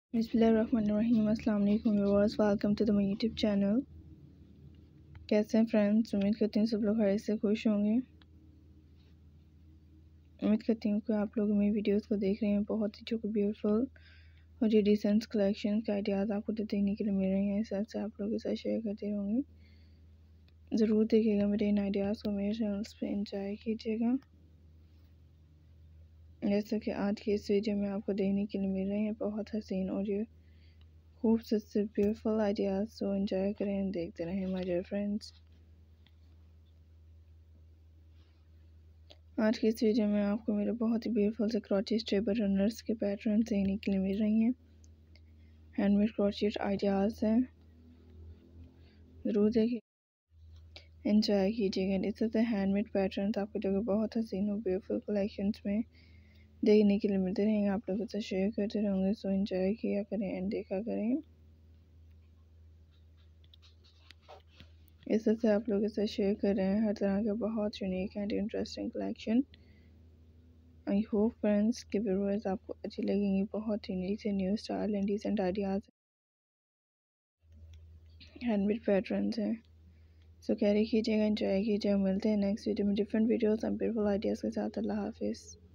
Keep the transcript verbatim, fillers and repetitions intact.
बिस्मिल्लाहिर्रहमानिर्रहीम। अस्सलाम वालेकुम viewers, welcome to the my YouTube channel. कैसे हैं फ्रेंड्स? उम्मीद करती हूँ सब लोग खैरियत से खुश होंगे। उम्मीद करती हूँ कि आप लोग मेरी वीडियोस को देख रहे हैं। बहुत ही जो ब्यूटीफुल और ये डिसेंट कलेक्शन के आइडियाज़ आपको देखने के लिए मिल रहे हैं, इस से आप लोगों के साथ शेयर करते रहूँगी। ज़रूर देखिएगा मेरे इन आइडियाज़ को, मेरे चैनल्स पर इंजॉय कीजिएगा। जैसे कि आज की इस वीडियो में आपको देखने के लिए मिल रहे हैं बहुत हसीन और ये खूबसूरत ब्यूटीफुल आइडियाज़, सो एंजॉय करें, देखते रहें माय डियर फ्रेंड्स। आज की इस वीडियो में आपको मेरे बहुत ही ब्यूटीफुल से क्रोचेट टेबल रनर्स के पैटर्न देखने के लिए मिल रही हैं। हैंडमेड क्रोचेट आइडियाज़ हैं, ज़रूर देखिए, एंजॉय कीजिएगा। इस तरह से हैंडमेड पैटर्न आपको जो बहुत हसीन और ब्यूटीफुल कलेक्शंस में देखने के लिए मिलते रहेंगे, आप लोगों से शेयर करते रहेंगे। सो एंजॉय किया करें एंड देखा करें। इस तरह से आप लोगों से शेयर कर रहे हैं हर तरह के बहुत unique and interesting collection. I hope friends के व्यूअर्स आपको अच्छी लगेंगी। बहुत यूनिक से new style and decent ideas handmade patterns हैं, सो कैरी कीजिएगा, एंजॉय कीजिएगा। मिलते हैं नेक्स्ट वीडियो में different videos and beautiful ideas के साथ। अल्लाह हाफिज़।